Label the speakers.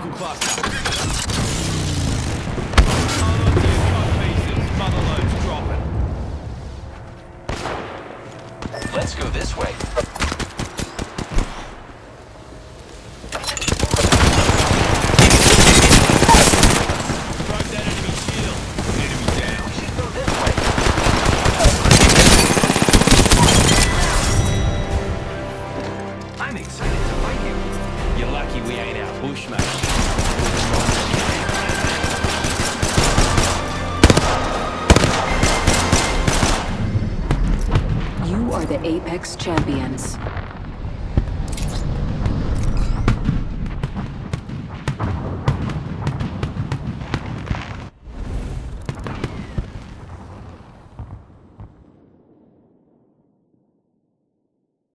Speaker 1: Knuckle cluster. Hold on to your cock pieces. Motherload's dropping.
Speaker 2: Let's go this way.
Speaker 1: Broke that enemy shield. Enemy down.
Speaker 2: We should go this way. I'm excited to fight you.
Speaker 1: You're lucky we ain't out bush, mate.
Speaker 3: You are the Apex Champions.